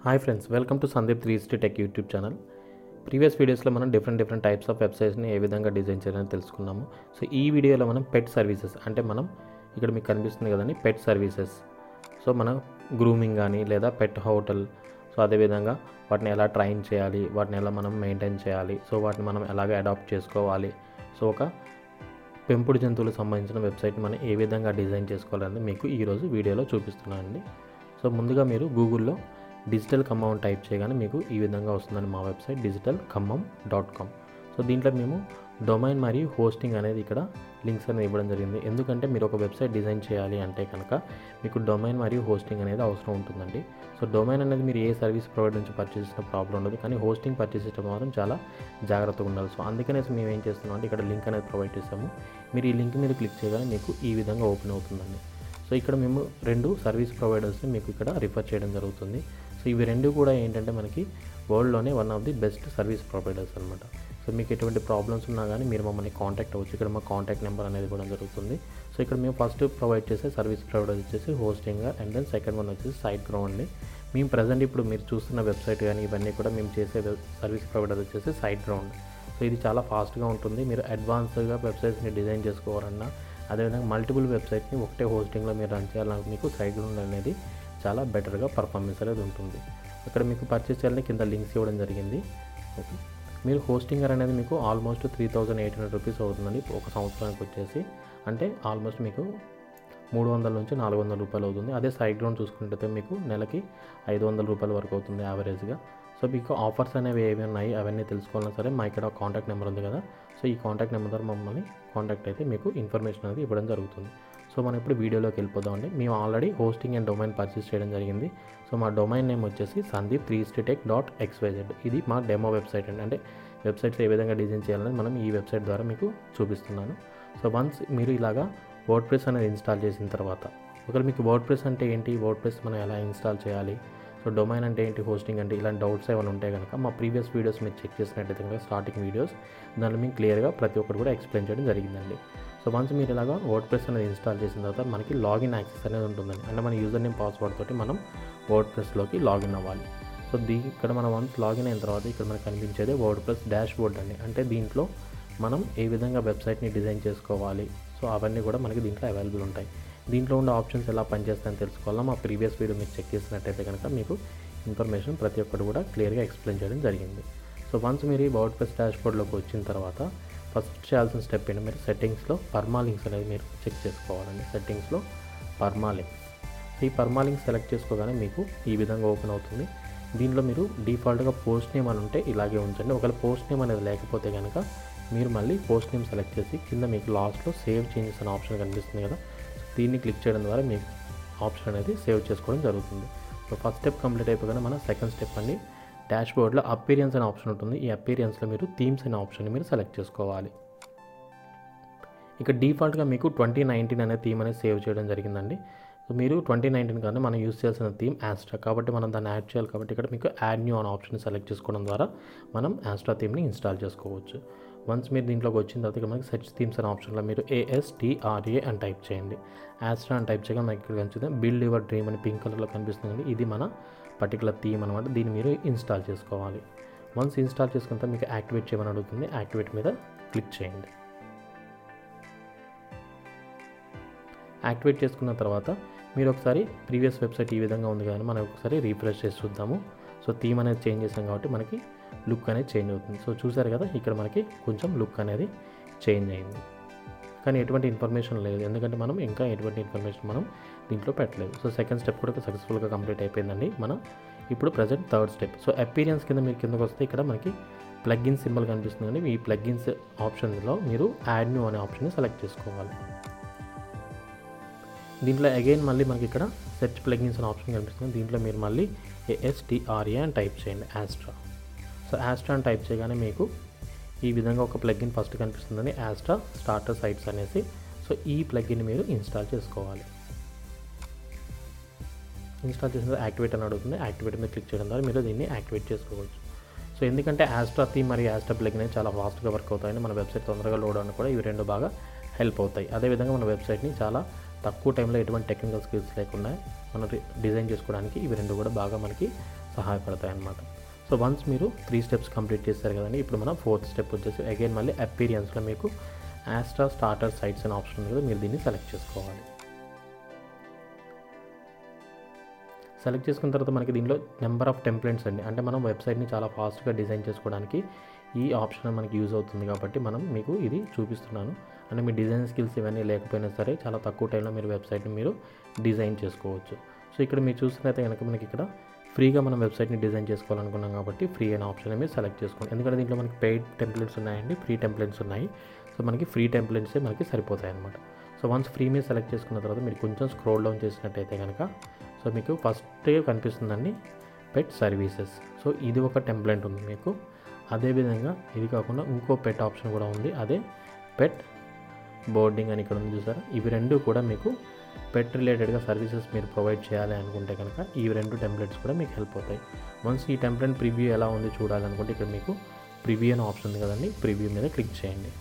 Hi friends, welcome to Sandeep 360 tech YouTube channel. Previous వీడియోస్లో మనం different types of వెబ్సైట్స్ని ఏ విధంగా డిజైన్ చేయాలని తెలుసుకున్నాము. సో ఈ వీడియోలో మనం పెట్ సర్వీసెస్ అంటే మనం ఇక్కడ మీకు కనిపిస్తుంది కదండి పెట్ సర్వీసెస్. సో మనం గ్రూమింగ్ కానీ లేదా పెట్ హోటల్, సో అదేవిధంగా వాటిని ఎలా ట్రైన్ చేయాలి, వాటిని ఎలా మనం మెయింటైన్ చేయాలి, సో వాటిని మనం ఎలాగ అడాప్ట్ చేసుకోవాలి, సో ఒక పెంపుడు జంతువులకు సంబంధించిన వెబ్సైట్ని మనం ఏ విధంగా డిజైన్ చేసుకోవాలని మీకు ఈరోజు వీడియోలో చూపిస్తున్నానండి. సో ముందుగా మీరు గూగుల్లో డిజిటల్ ఖమ్మం టైప్ చేయగానే మీకు ఈ విధంగా వస్తుందండి మా వెబ్సైట్ digitalkhammam.com. సో దీంట్లో మేము డొమైన్ మరియు హోస్టింగ్ అనేది ఇక్కడ లింక్స్ అనేది ఇవ్వడం జరిగింది. ఎందుకంటే మీరు ఒక వెబ్సైట్ డిజైన్ చేయాలి అంటే కనుక మీకు డొమైన్ మరియు హోస్టింగ్ అనేది అవసరం ఉంటుందండి. సో డొమైన్ అనేది మీరు ఏ సర్వీస్ ప్రొవైడర్ నుంచి పర్చేస్ చేసిన ప్రాబ్లం ఉండదు, కానీ హోస్టింగ్ పర్చేస్ చేయడం మాత్రం చాలా జాగ్రత్తగా ఉండాలి. సో అందుకనేసి మేము ఏం చేస్తున్నాం అంటే ఇక్కడ లింక్ అనేది ప్రొవైడ్ చేస్తాము. మీరు ఈ లింక్ మీద క్లిక్ చేయగానే మీకు ఈ విధంగా ఓపెన్ అవుతుందండి. సో ఇక్కడ మేము 2 సర్వీస్ ప్రొవైడర్స్ని మీకు ఇక్కడ రిఫర్ చేయడం జరుగుతుంది. సో ఇవి 2 కూడా ఏంటంటే మనకి వరల్డ్లోనే one of the best service providers అనమాట. సో మీకు ఎటువంటి ప్రాబ్లమ్స్ ఉన్నా కానీ మీరు మమ్మల్ని కాంటాక్ట్ అవ్వచ్చు. ఇక్కడ మా కాంటాక్ట్ నెంబర్ అనేది కూడా జరుగుతుంది. సో ఇక్కడ మేము ఫస్ట్ ప్రొవైడ్ చేసే సర్వీస్ ప్రొవైడర్ వచ్చేసి hosting, and then second one వచ్చేసి సైట్ గ్రౌండ్ అండి. మేము ప్రజెంట్ ఇప్పుడు మీరు చూస్తున్న వెబ్సైట్ కానీ ఇవన్నీ కూడా మేము చేసే సర్వీస్ ప్రొవైడర్ వచ్చేసి సైట్ గ్రౌండ్. సో ఇది చాలా ఫాస్ట్గా ఉంటుంది. మీరు అడ్వాన్స్డ్గా వెబ్సైట్స్ని డిజైన్ చేసుకోవాలన్నా, అదేవిధంగా మల్టిపుల్ వెబ్సైట్ని ఒకటే హోస్టింగ్లో మీరు రన్ చేయాలన్నా మీకు సైట్ గ్రౌండ్ అనేది చాలా బెటర్గా పర్ఫార్మెన్స్ అనేది ఉంటుంది. ఇక్కడ మీకు పర్చేస్ చేయాలని కింద లింక్స్ ఇవ్వడం జరిగింది. ఓకే, మీరు హోస్టింగర్ అనేది మీకు ఆల్మోస్ట్ 3,800 రూపీస్ అవుతుందండి ఒక సంవత్సరానికి వచ్చేసి. అంటే ఆల్మోస్ట్ మీకు 300 నుంచి 400 రూపాయలు అవుతుంది. అదే సైట్ గ్రౌండ్ చూసుకుంటే మీకు నెలకి 500 రూపాయల వరకు అవుతుంది యావరేజ్గా. సో మీకు ఆఫర్స్ అనేవి ఏవి ఉన్నాయి అవన్నీ తెలుసుకోవాలన్నా సరే మా ఇక్కడ కాంటాక్ట్ నెంబర్ ఉంది కదా, సో ఈ కాంటాక్ట్ నెంబర్ ద్వారా మమ్మల్ని కాంటాక్ట్ అయితే మీకు ఇన్ఫర్మేషన్ అనేది ఇవ్వడం జరుగుతుంది. సో మనం ఇప్పుడు వీడియోలోకి వెళ్ళిపోదామండి. మేము already hosting and domain purchase చేయడం జరిగింది. సో మా డొమైన్ నేమ్ వచ్చేసి sandeep360tech.xyz. ఇది మా డెమో వెబ్సైట్ అండి. అంటే వెబ్సైట్స్ ఏ విధంగా డిజైన్ చేయాలని మనం ఈ వెబ్సైట్ ద్వారా మీకు చూపిస్తున్నాను. సో వన్స్ మీరు ఇలాగా వర్డ్ప్రెస్ అనేది ఇన్స్టాల్ చేసిన తర్వాత, ఒకవేళ మీకు వర్డ్ప్రెస్ అంటే ఏంటి, వర్డ్ప్రెస్ మనం ఎలా ఇన్స్టాల్ చేయాలి, సో డొమైన్ అంటే ఏంటి, హోస్టింగ్ అంటే ఇలాంటి డౌట్స్ ఏమైనా ఉంటే కనుక మా ప్రీవియస్ వీడియోస్ మీరు చెక్ చేసినట్టయితే కనుక స్టార్టింగ్ వీడియోస్ దాంట్లో మీకు క్లియర్గా ప్రతి ఒక్కరు కూడా ఎక్స్ప్లెయిన్ చేయడం జరిగిందండి. సో వన్స్ మీరు ఇలాగా వర్డ్ప్రెస్ అనేది ఇన్స్టాల్ చేసిన తర్వాత మనకి లాగిన్ యాక్సెస్ అనేది ఉంటుందండి. అంటే మన యూజర్ నేమ్ పాస్వర్డ్ తోటి మనం వర్డ్ప్రెస్లోకి లాగిన్ అవ్వాలి. సో ఇక్కడ మనం వన్స్ లాగిన్ అయిన తర్వాత ఇక్కడ మనకు కనిపించేది వర్డ్ప్రెస్ డాష్ బోర్డ్ అండి. అంటే దీంట్లో మనం ఏ విధంగా వెబ్సైట్ని డిజైన్ చేసుకోవాలి, సో అవన్నీ కూడా మనకి దీంట్లో అవైలబుల్ ఉంటాయి. దీంట్లో ఉండే ఆప్షన్స్ ఎలా పనిచేస్తాయని తెలుసుకోవాలా మా ప్రీవియస్ వీడియో మీరు చెక్ చేసినట్టయితే కనుక మీకు ఇన్ఫర్మేషన్ ప్రతి ఒక్కటి కూడా క్లియర్గా ఎక్స్ప్లెయిన్ చేయడం జరిగింది. సో వన్స్ మీరు ఈ వర్డ్ప్రెస్ డాష్ బోర్డ్లోకి వచ్చిన తర్వాత ఫస్ట్ చేయాల్సిన స్టెప్ ఏంటి, మీరు సెట్టింగ్స్లో పర్మాలింక్స్ అనేది మీరు చెక్ చేసుకోవాలండి. సెట్టింగ్స్లో పర్మాలింక్స్, ఈ పర్మాలింక్స్ సెలెక్ట్ చేసుకోగానే మీకు ఈ విధంగా ఓపెన్ అవుతుంది. దీంట్లో మీరు డిఫాల్ట్గా పోస్ట్ నేమ్ అని ఉంటే ఇలాగే ఉంచండి. ఒకవేళ పోస్ట్ నేమ్ అనేది లేకపోతే కనుక మీరు మళ్ళీ పోస్ట్ నేమ్ సెలెక్ట్ చేసి కింద మీకు లాస్ట్లో సేవ్ చేంజెస్ అనే ఆప్షన్ కనిపిస్తుంది కదా, దీన్ని క్లిక్ చేయడం ద్వారా మీకు ఆప్షన్ అనేది సేవ్ చేసుకోవడం జరుగుతుంది. సో ఫస్ట్ స్టెప్ కంప్లీట్ అయిపోగానే మన సెకండ్ స్టెప్ అండి, డాష్ బోర్డ్లో అపీరియన్స్ అనే ఆప్షన్ ఉంటుంది. ఈ అపీరియన్స్లో మీరు థీమ్స్ అనే ఆప్షన్ని మీరు సెలెక్ట్ చేసుకోవాలి. ఇక డిఫాల్ట్గా మీకు 2019 అనే థీమ్ అనేది సేవ్ చేయడం జరిగిందండి. సో మీరు 2019 కానీ మనం యూస్ చేయాల్సిన థీమ్ యాస్ట్రా, కాబట్టి మనం దాన్ని యాడ్ చేయాలి. కాబట్టి ఇక్కడ మీకు యాడ్ న్యూ అనే ఆప్షన్ సెలెక్ట్ చేసుకోవడం ద్వారా మనం యాస్ట్రా థీమ్ని ఇన్స్టాల్ చేసుకోవచ్చు. వన్స్ మీరు దీంట్లోకి వచ్చిన తర్వాత మనకి సెర్చ్ థీమ్స్ అనే ఆప్షన్లో మీరు ASTRA అని టైప్ చేయండి. యాస్ట్రా అని టైప్ చేయగా మనకి ఇక్కడ కనిపిస్తుంది బిల్డ్ యువర్ డ్రీమ్ అని పింక్ కలర్లో కనిపిస్తుంది. ఇది మన పర్టికులర్ థీమ్ అనమాట. దీన్ని మీరు ఇన్స్టాల్ చేసుకోవాలి. వన్స్ ఇన్స్టాల్ చేసుకుంటే మీకు యాక్టివేట్ చేయమని అడుగుతుంది. యాక్టివేట్ మీద క్లిక్ చేయండి. యాక్టివేట్ చేసుకున్న తర్వాత మీరు ఒకసారి ప్రీవియస్ వెబ్సైట్ ఈ విధంగా ఉంది కానీ మనం ఒకసారి రీఫ్రెష్ చేసి చూద్దాము. సో థీమ్ అనేది చేంజ్ చేసాం కాబట్టి మనకి లుక్ అనేది చేంజ్ అవుతుంది. సో చూసారు కదా, ఇక్కడ మనకి కొంచెం లుక్ అనేది చేంజ్ అయింది, కానీ ఎటువంటి ఇన్ఫర్మేషన్ లేదు. ఎందుకంటే మనం ఇంకా ఎటువంటి ఇన్ఫర్మేషన్ మనం దీంట్లో పెట్టలేదు. సో సెకండ్ స్టెప్ కూడా సక్సెస్ఫుల్గా కంప్లీట్ అయిపోయిందండి. మనం ఇప్పుడు present third step. So appearance కింద మీరు కిందకు వస్తే ఇక్కడ మనకి ప్లగ్ఇన్ సింబల్ కనిపిస్తుందండి. ఈ ప్లగ్ఇన్స్ ఆప్షన్లో మీరు యాడ్ న్యూ అనే ఆప్షన్ని సెలెక్ట్ చేసుకోవాలి. దీంట్లో అగైన్ మళ్ళీ మనకి ఇక్కడ సెర్చ్ ప్లగ్ఇన్స్ అనే ఆప్షన్ కనిపిస్తుంది. దీంట్లో మీరు మళ్ళీ ASTRA అని టైప్ చేయండి, యాస్ట్రా. సో యాస్ట్రా అని టైప్ చేయగానే మీకు ఈ విధంగా ఒక ప్లగ్ఇన్ ఫస్ట్ కనిపిస్తుందని, యాస్ట్రా స్టార్టర్ సైట్స్ అనేసి. సో ఈ ప్లగ్ఇన్ మీరు ఇన్స్టాల్ చేసుకోవాలి. ఇన్స్టాల్ చేసిన యాక్టివేట్ అని అడుగుతుంది. యాక్టివేట్ మీద క్లిక్ చేయడం ద్వారా మీరు దీన్ని యాక్టివేట్ చేసుకోవచ్చు. సో ఎందుకంటే యాస్ట్రా థీమ్ మరియు యాస్ట్రా ప్లగ్ఇన్ అనేది చాలా ఫాస్ట్గా వర్క్ అవుతాయని మన వెబ్సైట్ తొందరగా లోడ్ అవ్వడానికి కూడా ఇవి 2 బాగా హెల్ప్ అవుతాయి. అదేవిధంగా మన వెబ్సైట్ని చాలా తక్కువ టైంలో ఎటువంటి టెక్నికల్ స్కిల్స్ లేకుండా మనం డిజైన్ చేసుకోవడానికి ఇవి 2 కూడా బాగా మనకి సహాయపడతాయి అన్నమాట. సో వన్స్ మీరు 3 స్టెప్స్ కంప్లీట్ చేస్తారు కదండి, ఇప్పుడు మనం 4th స్టెప్ వచ్చేసి అగైన్ మళ్ళీ అపీరియన్స్లో మీకు ఆస్ట్రా స్టార్టర్ సైట్స్ అనే ఆప్షన్ ఉంది కదా, మీరు దీన్ని సెలెక్ట్ చేసుకోవాలి. సెలెక్ట్ చేసుకున్న తర్వాత మనకి దీనిలో నెంబర్ ఆఫ్ టెంప్లెట్స్ అండి, అంటే మనం వెబ్సైట్ని చాలా ఫాస్ట్గా డిజైన్ చేసుకోవడానికి ఈ ఆప్షన్ మనకి యూజ్ అవుతుంది కాబట్టి మనం మీకు ఇది చూపిస్తున్నాను. అంటే మీ డిజైన్ స్కిల్స్ ఇవన్నీ లేకపోయినా సరే చాలా తక్కువ టైంలో మీరు వెబ్సైట్ని మీరు డిజైన్ చేసుకోవచ్చు. సో ఇక్కడ మీరు చూసినట్లయితే కనుక మనకి ఇక్కడ ఫ్రీగా మనం వెబ్సైట్ని డిజైన్ చేసుకోవాలనుకున్నాం కాబట్టి ఫ్రీ అనే ఆప్షన్ మీరు సెలెక్ట్ చేసుకోండి. ఎందుకంటే దీంట్లో మనకి పెయిడ్ టెంప్లెట్స్ ఉన్నాయండి, ఫ్రీ టెంప్లెట్స్ ఉన్నాయి. సో మనకి ఫ్రీ టెంప్లెట్సే మనకి సరిపోతాయి అన్నమాట. సో వన్స్ ఫ్రీ మీద సెలెక్ట్ చేసుకున్న తర్వాత మీరు కొంచెం స్క్రోల్ డౌన్ చేసినట్టయితే కనుక సో మీకు ఫస్ట్ కనిపిస్తుందండి పెట్ సర్వీసెస్. సో ఇది ఒక టెంప్లెట్ ఉంది మీకు. అదేవిధంగా ఇది కాకుండా ఇంకో పెట్ ఆప్షన్ కూడా ఉంది, అదే పెట్ బోర్డింగ్ అని ఇక్కడ ఉంది చూసారా. ఇవి రెండు కూడా మీకు పెట్ రిలేటెడ్గా సర్వీసెస్ మీరు ప్రొవైడ్ చేయాలి అనుకుంటే కనుక ఈ 2 టెంప్లెట్స్ కూడా మీకు హెల్ప్ అవుతాయి. వన్స్ ఈ టెంప్లెట్ ప్రివ్యూ ఎలా ఉంది చూడాలనుకుంటే ఇక్కడ మీకు ప్రివ్యూ అనే ఆప్షన్ ఉంది కదండి, ప్రివ్యూ మీద క్లిక్ చేయండి.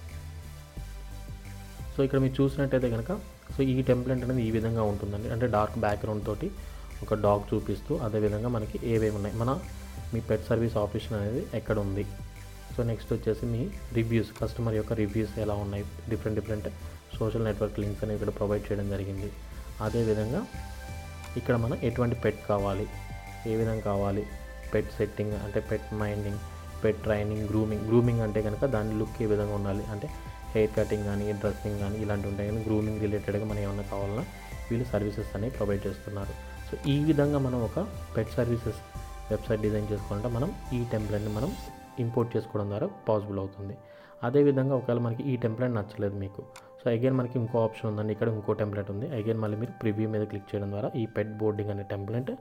సో ఇక్కడ మీరు చూసినట్టయితే కనుక సో ఈ టెంప్లెట్ అనేది ఈ విధంగా ఉంటుందండి, అంటే డార్క్ బ్యాక్గ్రౌండ్ తోటి ఒక డాగ్ చూపిస్తూ అదేవిధంగా మనకి ఏవేమి ఉన్నాయి, మీ పెట్ సర్వీస్ ఆప్షన్ అనేది ఎక్కడ ఉంది. సో నెక్స్ట్ వచ్చేసి మీ రివ్యూస్, కస్టమర్ యొక్క రివ్యూస్ ఎలా ఉన్నాయి, డిఫరెంట్ సోషల్ నెట్వర్క్ లింక్స్ అనేవి ఇక్కడ ప్రొవైడ్ చేయడం జరిగింది. అదేవిధంగా ఇక్కడ మనం ఎటువంటి పెట్ కావాలి, ఏ విధంగా కావాలి, పెట్ సెట్టింగ్ అంటే pet minding, pet training, grooming అంటే కనుక దాని లుక్ ఏ విధంగా ఉండాలి, అంటే హెయిర్ కటింగ్ కానీ డ్రెస్సింగ్ కానీ ఇలాంటి ఉంటాయి. కానీ గ్రూమింగ్ రిలేటెడ్గా మనం ఏమన్నా కావాలన్నా వీళ్ళు సర్వీసెస్ అనేవి ప్రొవైడ్ చేస్తున్నారు. సో ఈ విధంగా మనం ఒక పెట్ సర్వీసెస్ వెబ్సైట్ డిజైన్ చేసుకోవాలంటే మనం ఈ టెంప్లెట్ని మనం ఇంపోర్ట్ చేసుకోవడం ద్వారా పాసిబుల్ అవుతుంది. అదేవిధంగా ఒకవేళ మనకి ఈ టెంప్లెట్ నచ్చలేదు మీకు, సో అగైన్ మనకి ఇంకో ఆప్షన్ ఉందండి, ఇక్కడ ఇంకో టెంప్లెట్ ఉంది. అగైన్ మళ్ళీ మీరు ప్రివ్యూ మీద క్లిక్ చేయడం ద్వారా ఈ పెట్ బోర్డింగ్ అనే టెంప్లెట్,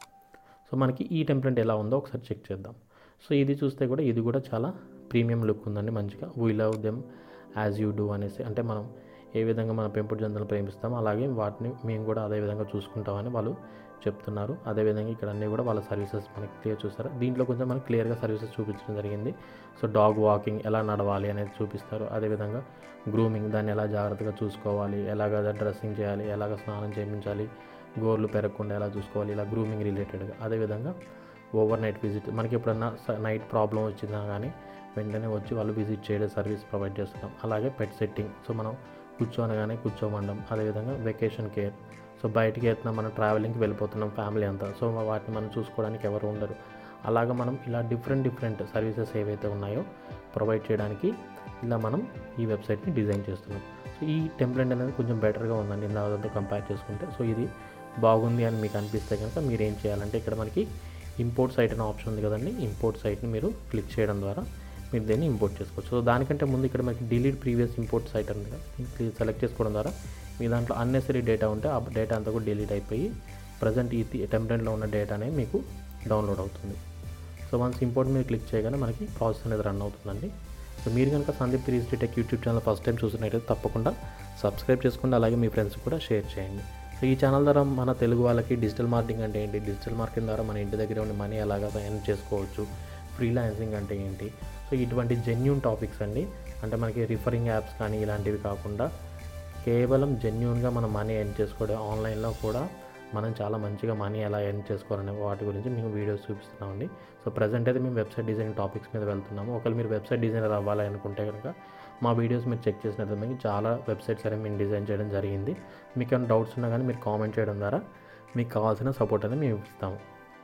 సో మనకి ఈ టెంప్లెట్ ఎలా ఉందో ఒకసారి చెక్ చేద్దాం. సో ఇది చూస్తే కూడా ఇది కూడా చాలా ప్రీమియం లుక్ ఉందండి మంచిగా. We love them as you do అనేసి, అంటే మనం ఏ విధంగా మన పెంపుడు జంతువులను ప్రేమిస్తామో అలాగే వాటిని మేము కూడా అదే విధంగా చూసుకుంటామని వాళ్ళు చెప్తున్నారు. అదేవిధంగా ఇక్కడ అన్నీ కూడా వాళ్ళ సర్వీసెస్ మనకి క్లియర్ చూస్తారు. దీంట్లో కొంచెం మనకి క్లియర్గా సర్వీసెస్ చూపించడం జరిగింది. సో డాగ్ వాకింగ్ ఎలా నడవాలి అనేది చూపిస్తారు. అదేవిధంగా గ్రూమింగ్, దాన్ని ఎలా జాగ్రత్తగా చూసుకోవాలి, ఎలాగ డ్రెస్సింగ్ చేయాలి, ఎలాగ స్నానం చేయించాలి, గోర్లు పెరగకుండా ఎలా చూసుకోవాలి, ఇలా గ్రూమింగ్ రిలేటెడ్గా. అదేవిధంగా ఓవర్ నైట్ విజిట్, మనకి ఎప్పుడన్నా నైట్ ప్రాబ్లం వచ్చినా కానీ వెంటనే వచ్చి వాళ్ళు విజిట్ చేయడం సర్వీస్ ప్రొవైడ్ చేస్తున్నాం. అలాగే పెట్ సెట్టింగ్, సో మనం కూర్చోనగానే కూర్చోమండం. అదేవిధంగా వెకేషన్ కేర్, సో బయటికి వెళ్తున్నాం, మనం ట్రావెలింగ్కి వెళ్ళిపోతున్నాం ఫ్యామిలీ అంతా, సో వాటిని మనం చూసుకోవడానికి ఎవరు ఉండరు. అలాగా మనం ఇలా డిఫరెంట్ సర్వీసెస్ ఏవైతే ఉన్నాయో ప్రొవైడ్ చేయడానికి ఇలా మనం ఈ వెబ్సైట్ని డిజైన్ చేస్తున్నాం. సో ఈ టెంప్లెట్ అనేది కొంచెం బెటర్గా ఉందండి ఇందాకతో కంపేర్ చేసుకుంటే. సో ఇది బాగుంది అని మీకు అనిపిస్తే కనుక మీరు ఏం చేయాలంటే ఇక్కడ మనకి ఇంపోర్ట్ సైట్ అనే ఆప్షన్ ఉంది కదండి, ఇంపోర్ట్ సైట్ని మీరు క్లిక్ చేయడం ద్వారా మీరు దీన్ని ఇంపోర్ట్ చేసుకోవచ్చు. సో దానికంటే ముందు ఇక్కడ మనకి డిలీట్ ప్రీవియస్ ఇంపోర్ట్ సైట్ ఉంది కదా, సెలెక్ట్ చేసుకోవడం ద్వారా మీ దాంట్లో అన్నెసరీ డేటా ఉంటే ఆ డేటా అంతా కూడా డిలీట్ అయిపోయి ప్రజెంట్ ఈ టెంప్లెట్లో ఉన్న డేటా అనేది మీకు డౌన్లోడ్ అవుతుంది. సో వన్స్ ఇంపోర్ట్ మీద క్లిక్ చేయగానే మనకి ప్రాసెస్ అనేది రన్ అవుతుందండి. సో మీరు కనుక Sandeep 360 tech YouTube channel first time చూసినట్టయితే తప్పకుండా సబ్స్క్రైబ్ చేసుకోండి, అలాగే మీ ఫ్రెండ్స్ కూడా షేర్ చేయండి. సో ఈ ఛానల్ ద్వారా మన తెలుగు వాళ్ళకి డిజిటల్ మార్కెటింగ్ అంటే ఏంటి, డిజిటల్ మార్కెటింగ్ ద్వారా మన ఇంటి దగ్గర ఉండి మనీ ఎలాగా ఎర్న్ చేసుకోవచ్చు, ఫ్రీలాన్సింగ్ అంటే ఏంటి, సో ఇటువంటి జెన్యూన్ టాపిక్స్ అండి. అంటే మనకి రిఫరింగ్ యాప్స్ కానీ ఇలాంటివి కాకుండా కేవలం జెన్యూన్గా మనం మనీ ఎర్న్ చేసుకోవడం, ఆన్లైన్లో కూడా మనం చాలా మంచిగా మనీ ఎలా ఎర్న్ చేసుకోవాలనే వాటి గురించి మేము వీడియోస్ చూపిస్తున్నామండి. సో ప్రజెంట్ అయితే మేము వెబ్సైట్ డిజైన్ టాపిక్స్ మీద వెళ్తున్నాము. ఒకవేళ మీరు వెబ్సైట్ డిజైనర్ అవ్వాలి అనుకుంటే కనుక మా వీడియోస్ మీరు చెక్ చేసినట్లయితే మీకు చాలా వెబ్సైట్స్ అనేవి మేము డిజైన్ చేయడం జరిగింది. మీకు ఏమైనా డౌట్స్ ఉన్నా కానీ మీరు కామెంట్ చేయడం ద్వారా మీకు కావాల్సిన సపోర్ట్ అనేది మేము ఇస్తాము.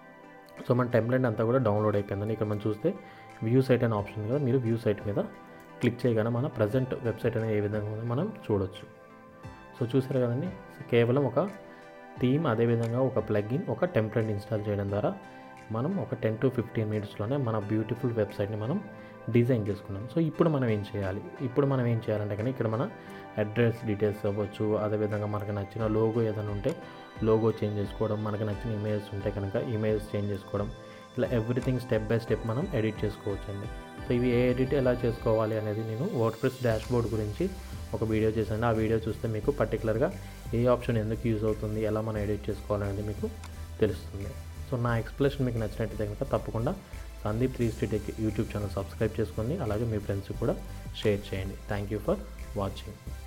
సో మన టెంప్లెట్ అంతా కూడా డౌన్లోడ్ అయిపోయిందండి. ఇక్కడ మనం చూస్తే వ్యూ సైట్ అనే ఆప్షన్ కదా, మీరు వ్యూ సైట్ మీద క్లిక్ చేయగానే మన ప్రజెంట్ వెబ్సైట్ అనేది ఏ విధంగా ఉందో మనం చూడొచ్చు. సో చూసారు కదండి, కేవలం ఒక థీమ్, అదేవిధంగా ఒక ప్లగ్ఇన్, ఒక టెంప్లెట్ ఇన్స్టాల్ చేయడం ద్వారా మనం ఒక 10 to 15 మినిట్స్లోనే మన బ్యూటిఫుల్ వెబ్సైట్ని మనం డిజైన్ చేసుకున్నాం. సో ఇప్పుడు మనం ఏం చేయాలంటే కానీ ఇక్కడ మన అడ్రస్ డీటెయిల్స్ అవ్వచ్చు, అదేవిధంగా మనకు నచ్చిన లోగో ఏదైనా ఉంటే లోగో చేంజ్ చేసుకోవడం, మనకు నచ్చిన ఇమేజెస్ ఉంటే కనుక ఇమేజెస్ చేంజ్ చేసుకోవడం, ఇలా ఎవ్రీథింగ్ స్టెప్ బై స్టెప్ మనం ఎడిట్ చేసుకోవచ్చు అండి. సో ఇవి ఎడిట్ ఎలా చేసుకోవాలి అనేది నేను వర్డ్ప్రెస్ డాష్బోర్డ్ గురించి ఒక వీడియో చేశాను. ఆ వీడియో చూస్తే మీకు పర్టికులర్గా ఏ ఆప్షన్ ఎందుకు యూజ్ అవుతుంది, ఎలా మనం ఎడిట్ చేసుకోవాలనేది మీకు తెలుస్తుంది. సో నా ఎక్స్ప్లెనేషన్ మీకు నచ్చినట్టయితే కనుక తప్పకుండా Sandeep 360 tech YouTube channel subscribe చేసుకోండి, అలాగే మీ ఫ్రెండ్స్ కూడా షేర్ చేయండి. Thank you for watching.